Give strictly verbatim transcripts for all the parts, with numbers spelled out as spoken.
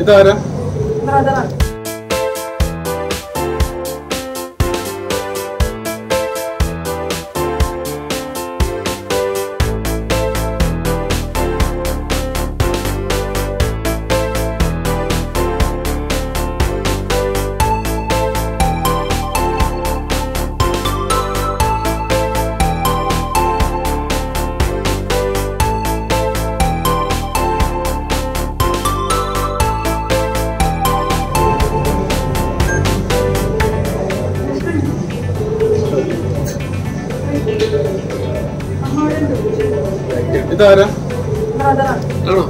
ഇതാരാ? ഇതാരാ? ആണോ?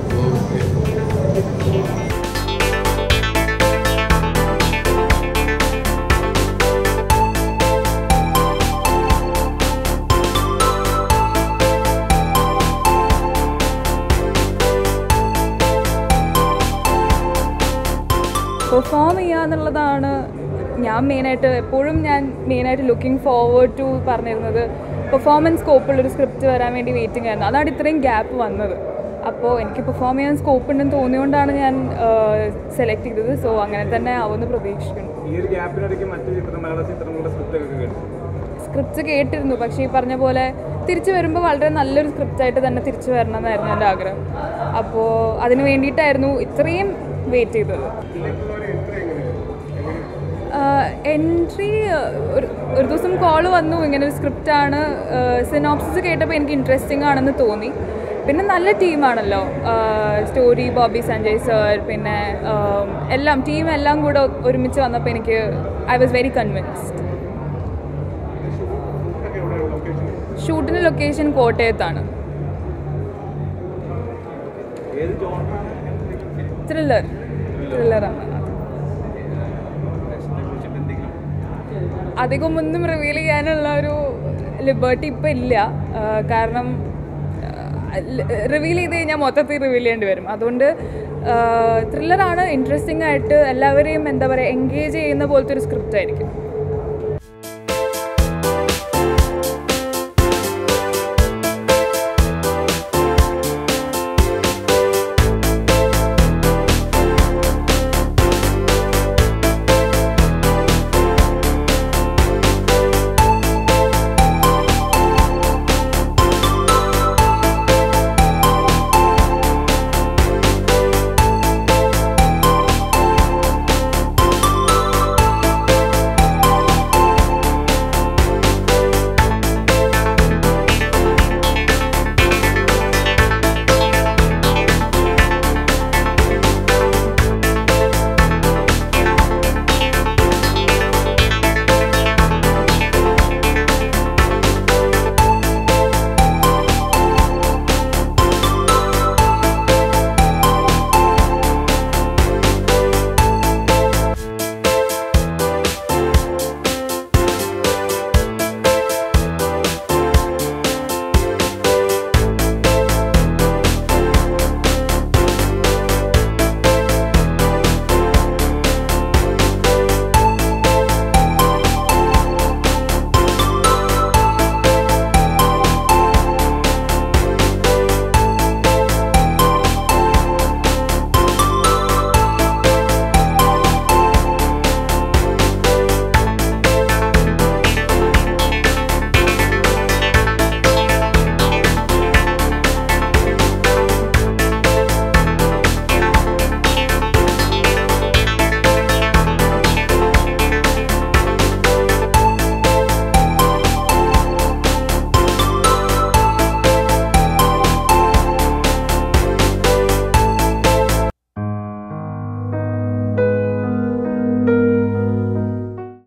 പെർഫോം ചെയ്യുക എന്നുള്ളതാണ് ഞാൻ മെയിനായിട്ട് എപ്പോഴും ഞാൻ മെയിനായിട്ട് ലുക്കിംഗ് ഫോർവേഡ് ടു പറഞ്ഞിരുന്നത്. പെർഫോമൻസ് സ്കോപ്പുള്ളൊരു സ്ക്രിപ്റ്റ് വരാൻ വേണ്ടി വെയിറ്റിംഗ് ആയിരുന്നു. അതാണ് ഇത്രയും ഗ്യാപ്പ് വന്നത്. അപ്പോൾ എനിക്ക് പെർഫോം ചെയ്യാൻ സ്കോപ്പ് ഉണ്ടെന്ന് തോന്നിയുകൊണ്ടാണ് ഞാൻ സെലക്ട് ചെയ്തത്. സോ അങ്ങനെ തന്നെ ആവുമെന്ന് പ്രതീക്ഷിക്കുന്നു. സ്ക്രിപ്റ്റ് കേട്ടിരുന്നു, പക്ഷേ ഈ പറഞ്ഞ പോലെ തിരിച്ചു വരുമ്പോൾ വളരെ നല്ലൊരു സ്ക്രിപ്റ്റായിട്ട് തന്നെ തിരിച്ചു വരണം എന്നായിരുന്നു എൻ്റെ ആഗ്രഹം. അപ്പോൾ അതിന് വേണ്ടിയിട്ടായിരുന്നു ഇത്രയും വെയിറ്റ് ചെയ്തത്. എൻട്രി ഒരു ഒരു ദിവസം കോൾ വന്നു, ഇങ്ങനെ ഒരു സ്ക്രിപ്റ്റാണ്, സിനോപ്സിസ് കേട്ടപ്പോൾ എനിക്ക് ഇൻട്രസ്റ്റിംഗ് ആണെന്ന് തോന്നി. പിന്നെ നല്ല ടീമാണല്ലോ, സ്റ്റോറി ബോബി സഞ്ജയ് സർ, പിന്നെ എല്ലാം ടീം എല്ലാം കൂടെ ഒരുമിച്ച് വന്നപ്പോൾ എനിക്ക് ഐ വാസ് വെരി കൺവിൻസ്ഡ്. ഷൂട്ടിൻ്റെ ലൊക്കേഷൻ കോട്ടയത്താണ്. ത്രില്ലർ ത്രില്ലറാണ്. അധികം ഒന്നും റിവീൽ ചെയ്യാനുള്ള ഒരു ലിബർട്ടി ഇപ്പം ഇല്ല. കാരണം റിവീൽ ചെയ്ത് കഴിഞ്ഞാൽ മൊത്തത്തിൽ റിവീൽ ചെയ്യേണ്ടി വരും. അതുകൊണ്ട് ത്രില്ലറാണ്. ഇൻട്രസ്റ്റിംഗ് ആയിട്ട് എല്ലാവരെയും എന്താ പറയുക എൻഗേജ് ചെയ്യുന്ന പോലത്തെ ഒരു സ്ക്രിപ്റ്റ് ആയിരിക്കും.